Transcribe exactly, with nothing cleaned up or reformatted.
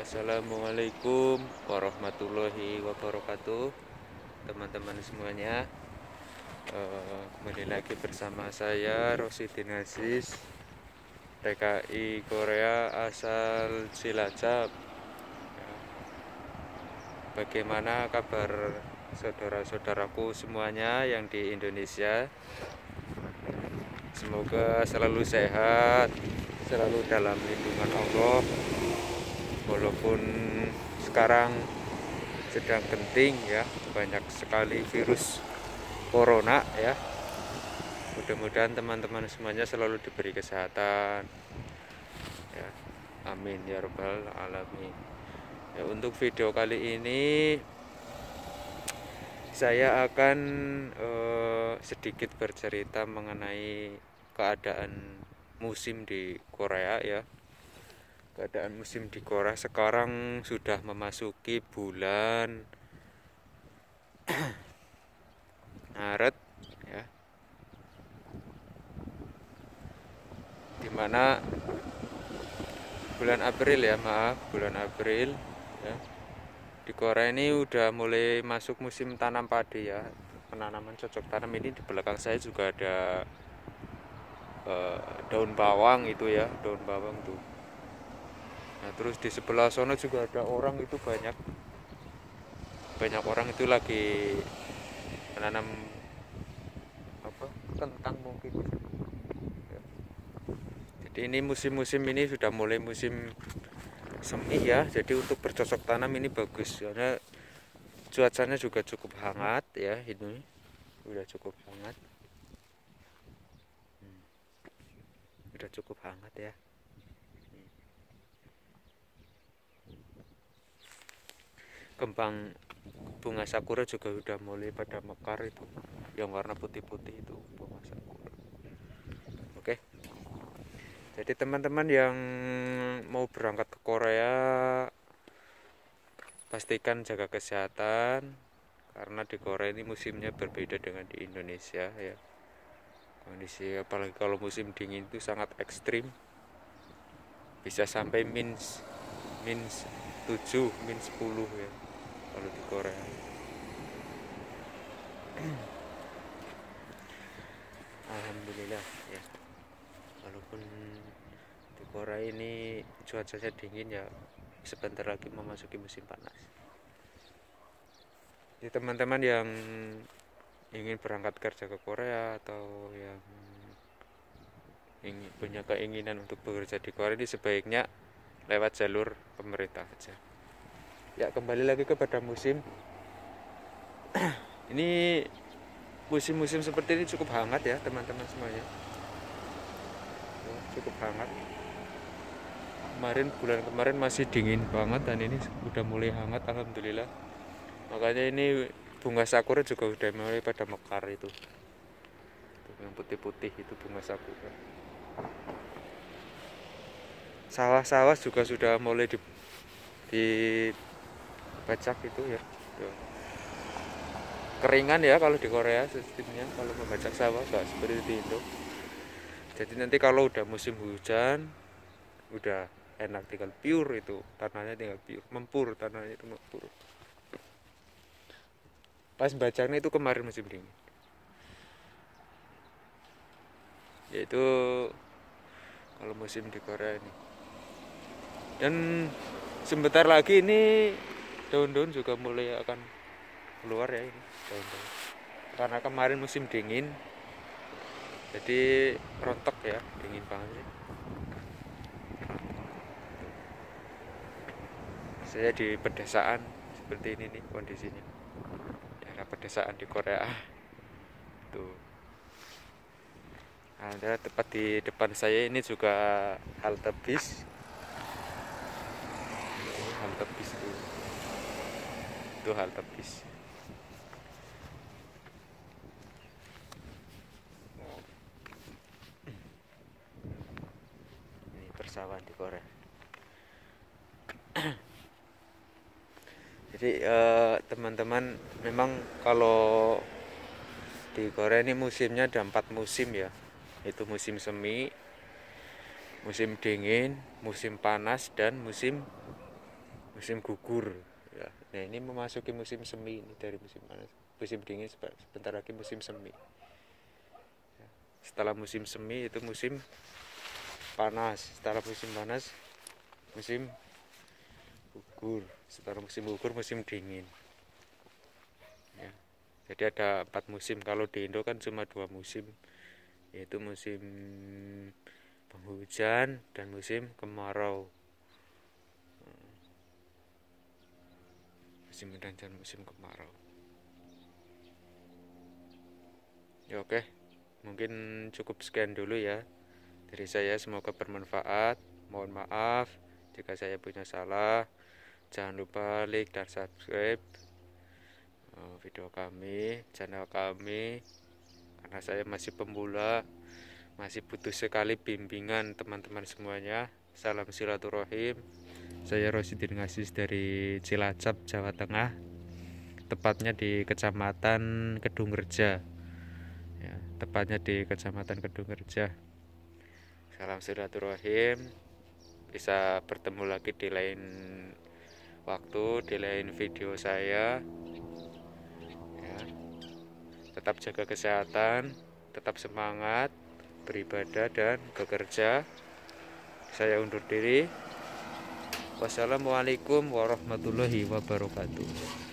Assalamualaikum warahmatullahi wabarakatuh, teman-teman semuanya. uh, Kembali lagi bersama saya Rosidin Aziz, T K I Korea asal Cilacap. Ya, bagaimana kabar saudara-saudaraku semuanya yang di Indonesia? Semoga selalu sehat, selalu dalam lindungan Allah. Walaupun sekarang sedang genting ya, banyak sekali virus corona ya. Mudah-mudahan teman-teman semuanya selalu diberi kesehatan ya. Amin ya rabbal alamin. Ya, untuk video kali ini saya akan eh, sedikit bercerita mengenai keadaan musim di Korea ya. Keadaan musim di Korea sekarang sudah memasuki bulan Maret ya, dimana bulan April ya maaf bulan April ya, di Korea ini udah mulai masuk musim tanam padi ya, penanaman cocok tanam. Ini di belakang saya juga ada eh, daun bawang itu ya, daun bawang tuh. Nah terus di sebelah sana juga ada orang, itu banyak banyak orang itu lagi menanam apa, kentang mungkin ya. Jadi ini musim-musim ini sudah mulai musim semi ya, jadi untuk bercocok tanam ini bagus karena cuacanya juga cukup hangat ya. Ini udah cukup hangat, hmm, udah cukup hangat ya. Kembang bunga sakura juga udah mulai pada mekar, itu yang warna putih-putih itu bunga sakura. Oke, jadi teman-teman yang mau berangkat ke Korea pastikan jaga kesehatan, karena di Korea ini musimnya berbeda dengan di Indonesia ya. Kondisi apalagi kalau musim dingin itu sangat ekstrim, bisa sampai minus minus tujuh, minus sepuluh ya kalau di Korea. Alhamdulillah ya, walaupun di Korea ini cuacanya dingin ya, sebentar lagi memasuki musim panas. Jadi teman-teman yang ingin berangkat kerja ke Korea atau yang ingin, punya keinginan untuk bekerja di Korea ini, sebaiknya lewat jalur pemerintah aja. Ya, kembali lagi kepada musim. Ini musim-musim seperti ini cukup hangat ya teman-teman semuanya. Cukup hangat. Kemarin bulan kemarin masih dingin banget, dan ini udah mulai hangat alhamdulillah. Makanya ini bunga sakura juga udah mulai pada mekar itu. Tuh, yang putih-putih itu bunga sakura. Sawah-sawah juga sudah mulai di dibajak itu ya. Tuh. Keringan ya kalau di Korea sistemnya, kalau membajak sawah nggak seperti di Indo. Jadi nanti kalau udah musim hujan udah enak, tinggal pure itu tanahnya, tinggal pure mempur, tanahnya itu mempur. Pas bacanya itu kemarin musim dingin, yaitu kalau musim di Korea ini. Dan sebentar lagi ini daun-daun juga mulai akan keluar ya, ini daun-daun, karena kemarin musim dingin jadi rontok ya, dingin banget. Saya di pedesaan seperti ini nih kondisinya, daerah pedesaan di Korea tuh. Ada tepat di depan saya ini juga halte bis, halte bis tuh, itu halte bis. Ini persawahan di Korea. Jadi eh, teman-teman, memang kalau di Korea ini musimnya ada empat musim ya, itu musim semi, musim dingin, musim panas, dan musim musim gugur ya. Nah ini memasuki musim semi ini, dari musim panas musim dingin, sebentar lagi musim semi. Setelah musim semi itu musim panas, setelah musim panas musim gugur, setelah musim gugur musim dingin ya. Jadi ada empat musim. Kalau di Indo kan cuma dua musim, yaitu musim penghujan dan musim kemarau. Musim hujan dan musim kemarau ya. Oke, mungkin cukup sekian dulu ya dari saya, semoga bermanfaat. Mohon maaf jika saya punya salah. Jangan lupa like dan subscribe video kami, channel kami, karena saya masih pemula, masih butuh sekali bimbingan teman-teman semuanya. Salam silaturahim. Saya Rosidin Ngasis dari Cilacap, Jawa Tengah, tepatnya di Kecamatan Kedungreja ya, tepatnya di Kecamatan Kedungreja. Salam silaturahim. Bisa bertemu lagi di lain waktu, di lain video saya ya. Tetap jaga kesehatan, tetap semangat beribadah dan bekerja. Saya undur diri. Wassalamualaikum warahmatullahi wabarakatuh.